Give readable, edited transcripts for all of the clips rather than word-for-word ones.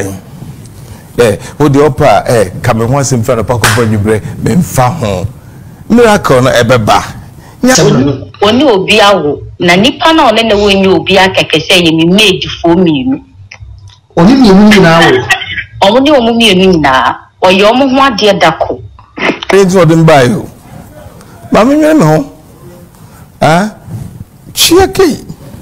Wo the opera come once in front of Paco when you break me fa ho. Miracle no ebeba. Oni obi awo na nipa na one na wonyi obi akeke se ye mi maid for me no. Oni mi enu na awo. Omuni omu mi enu na. Oyo omu ho ade dako. Page what them buy you. Ma me nwere me ho. Chiaki.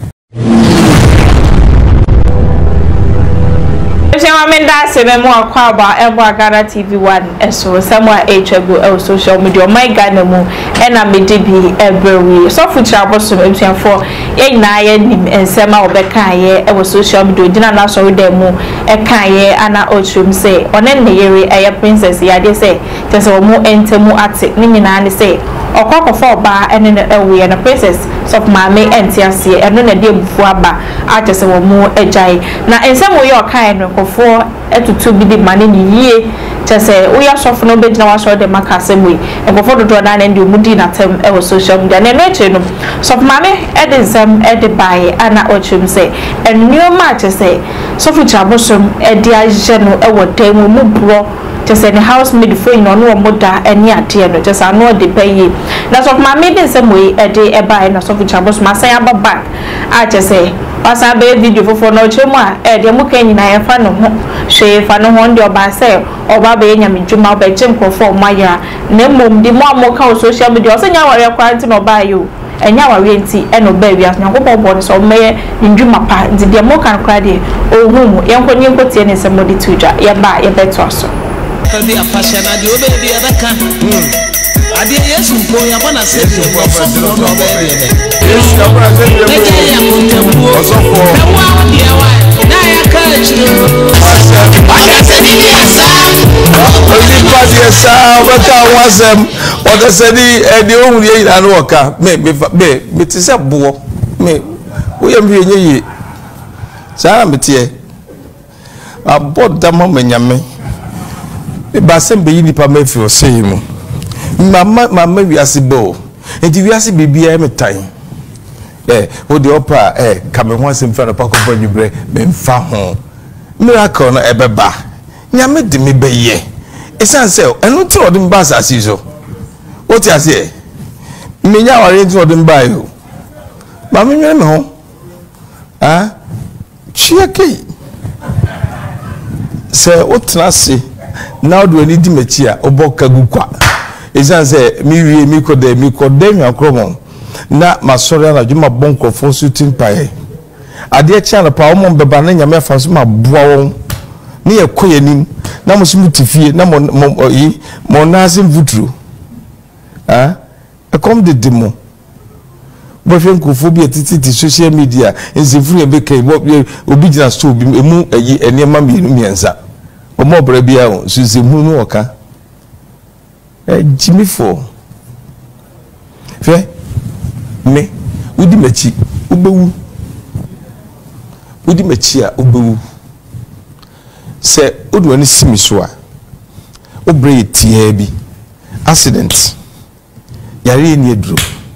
Agradaa TV1 so somewhere HW social media my Ghana mu and I made be every so Kyiri Abosom for na ye nim ensema obeka ye e social media dina na so dem mu e kan ye ana otrum say onen ne yere e princess ya de say tese o mu entemu ate ni nyina ne say okokofo ba ene ne ewe na princess so maame entiase eno na de bufu aba atese wo mu ejai na ensema yo kan no kofo etutu bi di mane ni yie tese wo ya sofo no begina wa so de makase mu e kofo dodo na na ndi omudi na tem e wo social media na no eche no so maame e de nsem e de bai ana ochum say enyo ma tese so Kyiri Abosom e de aje no e wo tem mu bro just any housemaid for you no moda any ade no just ano de pay na so ma me dey say we e dey e buy na so Kyiri Abosom asan ababa a just say asa be video fofo no chemu a e dey mu kan nyina ye fa no ho hwe fa no ho ndi oba say oba be nyame dwuma ba chem kofo maya na mom di mo amoka social media so nya ware kwanti no buy you enya ware nti e no ba wi as nyankopon bo so meye ndwuma pa ndi de mo kan kra de ohum yenko nyinko tie ne semodi tuja ye ba ye beto so the apasiana the baby adaka ade yesu mpo ya bana se no baby yesu ka bana se no ya kontembu osofo ewa de wa na ya ka chiro asa se ni asa oni pa di asa baka wasem o da se ni de ohun ye ina no oka me ti se bo me wo ye mi ye sa me tie abodda mo menyame Basem be nipa mefi o say mu mama wiase bo enti wiase bibia me tan wo the opera come once in front of Paco when you break me fa ho miracle no ebeba nyame de me beye esan say enu ti odin ba asasi so what you say me nya ware ti odin ba yo ma me nwere me ho chiaki say otrase now do any dimechia oboka gukwa esan say mi kode nyakromon na masori na djuma bonkrofo shooting pae ade chia na pa omo beba na nyame afa so ma boa won ne yekoyanim na musimu tifie na mo nasim vutru e kom de demo bo fen kofo bi atiti social media enzefuru ebeka obi gina store bi emu enema miensa omo bra bia o suzimu no oka Jimmy for fe me udi mechi ubewu udi mechi a ubewu se odu ani simi so a obre tie bi accident yare ni edru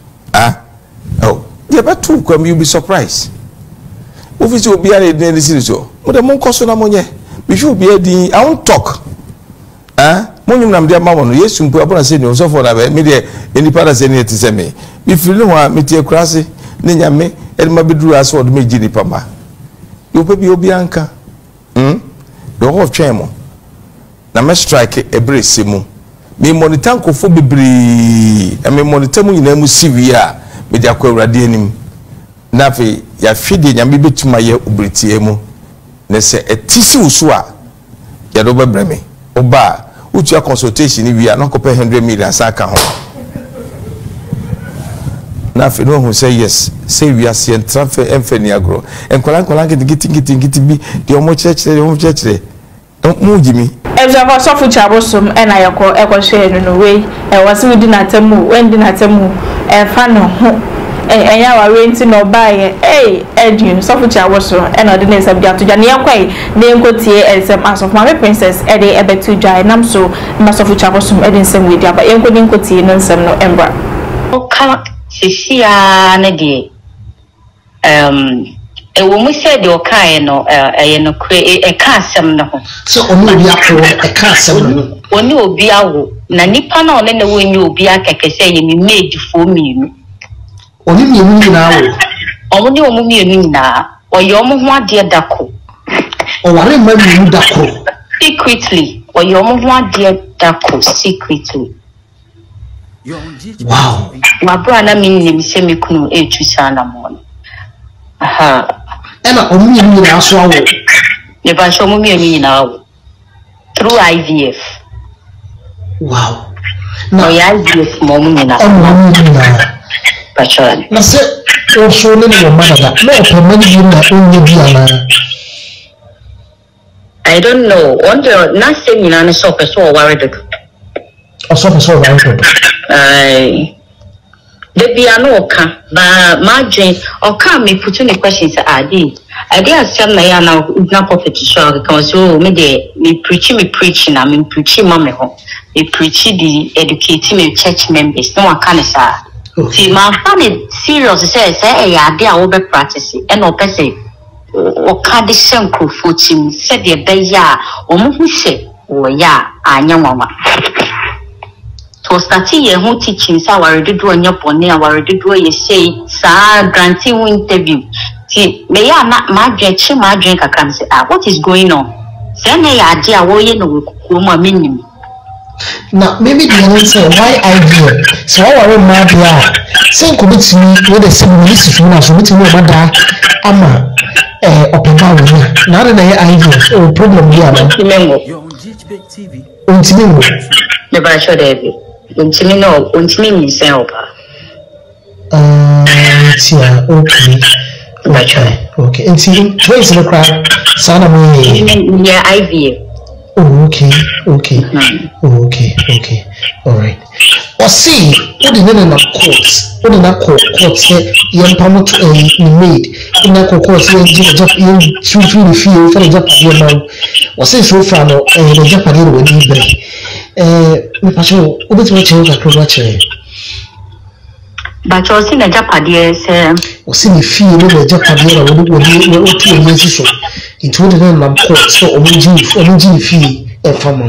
you better come, you'll be surprised. Office will be a daily so. But the monk cost on money. We should be a I won't talk. Money nam dear mamma, yes, you put upon a senior, so for that, media, any part of any to say me. If you know what, Metia Crassy, Nina me, and my bedroom as what me Ginny Pama. You be Obianca. The whole of Chamo. Now, must strike a brace, Simu. Me monitanko for be and me monitamu in Emusivia. Media Radianim Nafi, ya feeding and maybe to my ubritiemo. Nese a tissue swa Yadoba Breme, Oba, which your consultation if we are not compared 100 million Saka home. Nafi, no who say yes, say we are seeing transfer and Feniagro, and Kolankolan getting be the Omo Church, the Home Church. Don't move Jimmy. Ever so Kyiri Abosom and I call share in a way, and was within a temu, wending at temu, and fan and ya renting or buy Edwin, so Kyiri Abosom, and I didn't subject to Jania Quay, name go tea and some ass of my princess, Eddie Ebet to Jai, and I'm so master of Kyiri Abosom, Eddie some with ya, but you couldn't go tea and some no embra. Oh, come, Cecilia, Nedi. wo mu said the okae no no ka asem no ho so oni obi akro ka asem no oni obi awo na nipa na one na wonyi obi akeke say ye me maid fo mienu oni mienu nyina wo omo ni omo mienu nyina oyo omo ho ade dako o ware ma mienu dako secretly oyo omo ho ade dako secretly wow mabra na minnim se me kunu etu sana mo aha ena omo mienu nyina so awo ne ba so omo mienu nyina awo through IVF. Wow. No, IVF mom nyina. Bachon. Na se o so ne no mother that. No permanent na onye biana. I don't know. On the na say nyina na so person worried. O so person worried. The biano oka ba margin oka me put any questions adi. I dey asem na ya na prophet show because so me dey me preaching na me preaching mama ho. Me preach the educating me church members no one can say. See my family serious say e ade a wo be practice e no person o ka de shanko fotim said the be ya o mu hu hye wo ya anya mama. To start here who teaching sa warede do anya bone a warede do ye say sa granting interview ti me ya na madwen kakam say what is going on say na ya ade a wo ye no ko ma menim na maybe the answer why idea so our mad ya say ko bitimi we dey say we see na so bitimi o mada ama opema we na na ya idea o problem here na you're on GhPage TV untimengo the ba sure dey untimi ni say opa tia okay okay and see trace the crowd sana me yeah IVF. Oh, okay. All right. Or see, what the name of courts? What the court say? Young Pamut made in that court saying, you truly feel for the Japanese man. Or say so far, the Japanese will be brave. Me pacho, what you watch? But you're seeing a Japanese, or see me feel the Japanese will be 2 years so. Into the name of court, so Omuji fee a family.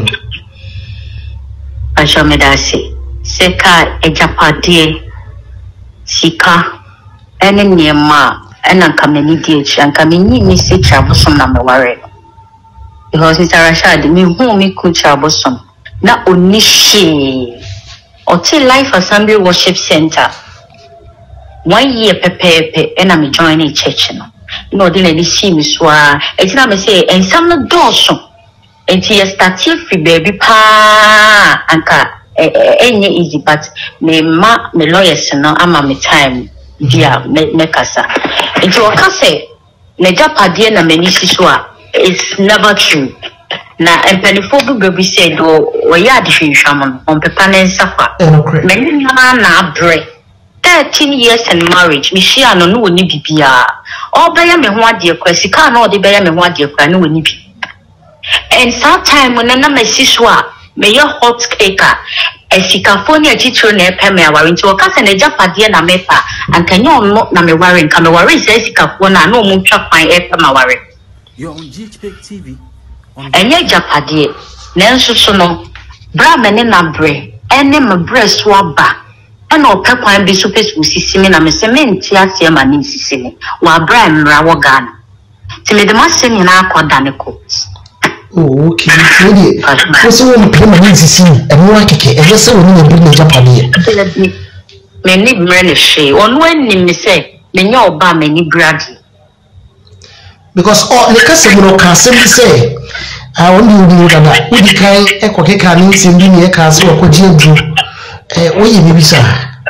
I shall me that say, Seka a Japade, Sika, and near ma, and I'm coming ditch, and coming in Mr. Abosom number worry. Because Mr. Rashad, me whom me could Abosom, not only she, or till Life Assembly Worship Center. 1 year pepe, and I'm joining church now. No, didn't see me swa. It's not me say, and some no dorsum. And he start here free baby pa anka any easy, but me lawyers no ama me time dia me kasa. Into a kase ne Japadie na meni siswa. It's never true. Na empelifo baby said do ya de hwehwam on pepa na nsafa. Meni na bre. 13 years in marriage, Michia no ni bibia. All by me ho ade kwasi ka no de be me ho ade kwa no ni bi. And sometime when na me siswa, me your hot cake e sikafonia titro na epe me aware nti o ka se na Japade na mepa ankanyo no na me ware nka me ware se sikafo na no mu twa kwan epe ma ware. You're on GhPage TV. Enye Japade na nso so no bra me ne na bre ene me bre so aba. And no pekwan be super sisimi na mesementi asie ma ni sisimi wa bra mra wo gan ti me de masem na akoda ne ko. Oh, okay. So we pay my sisimi e mo akeke e se woni na bi na Japade me ni mre ne hwe onu anim me se me nya oba me ni bradi because all the kasem no ka sem say I want you to that we kai e ko keka ni sim bi ne ka se ko ji adu oye bibisa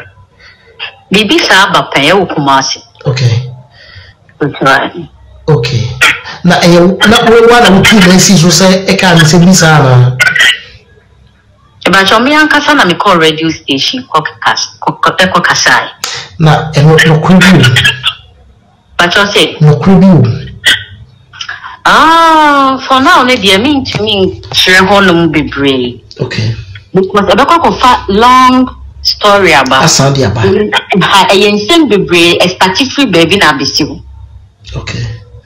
ba pa e Kumasi. Okay. Right. Okay. Na we wa na mutu na si so say e ka ni se bisa na ba chomi ankasa na me call radio station ko kasai na e no kubi ba cho say no kubi for now ne dia mean to me share honum bebre. Okay. Because about long story about Asandia ba. I send bebre a statistical baby na bisiu. Okay.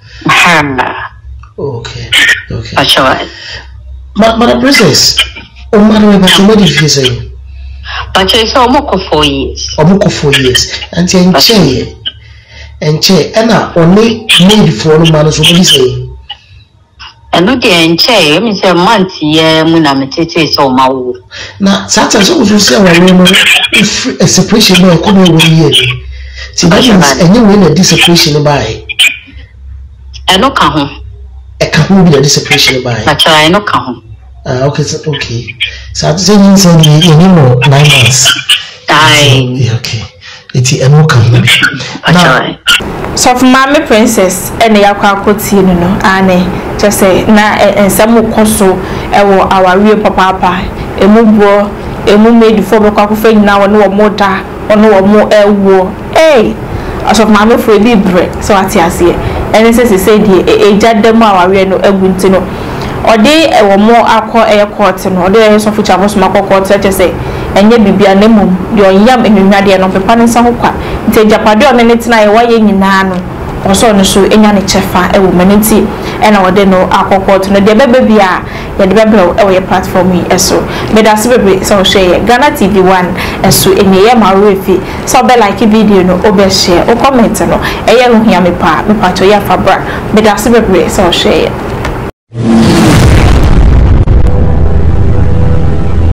Okay. Actually. Madam Princess, man, we must what if you say? But it's almost 4 years. Almost 4 years. And che, Anna only made for no man, so what you say? And no day and che, I mean, a month, yeah, Munamete, so my. Now, such as you say, if a separation may come over here. See, that means and you win a disappreciation by. I no come. I can't be a disappreciation by. Actually, I no come. Okay. So I'm saying you know 9 months. Okay. It's a no come. Actually. So for Mommy Princess and the Aquacoti, you know, and just say na and some conso our real papa, a move made for the coffee now no more da or no more war. Hey, as of Mamma for a big break, so I see. And it says, said, a jademo, our real no winter. Or they were more aqua air court and or there is of which I was my court, such as say, and yet be a name, your yam and Nadia of a pan and Sahoka. Take Japado and it's not why in Nano, or so and so in any chefa, a womanity, and our deno aqua court, and the baby, yet the baby away platform me, as so. But that's very so share Ghana TV 1 and so in the Yama Riffy, so be like a video no over share or comment no, a young hear me pa, me pato ya fabra, but that's very so share.